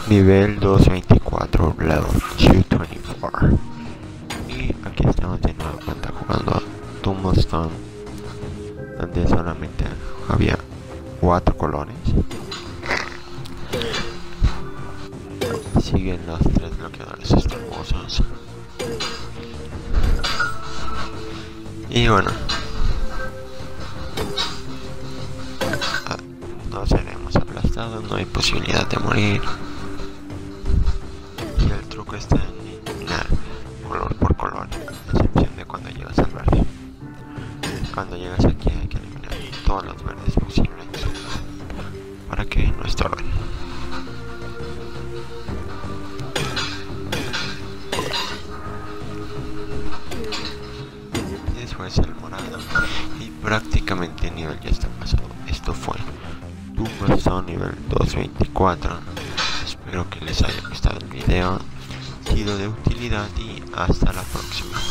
Nivel 224, level 224. Y aquí estamos de nuevo cuenta jugando a Tombstone, donde solamente había 4 colores. Siguen los 3 bloqueadores hermosos. Y bueno, no seremos aplastados, no hay posibilidad de morir. Y el truco está en eliminar color por color, a excepción de cuando llegas al verde. Cuando llegas aquí hay que eliminar todos los verdes posibles para que no estorben. Después el morado y prácticamente el nivel ya está pasado. Esto fue Tombstone nivel 224. Espero que les haya gustado el video, sido de utilidad y hasta la próxima.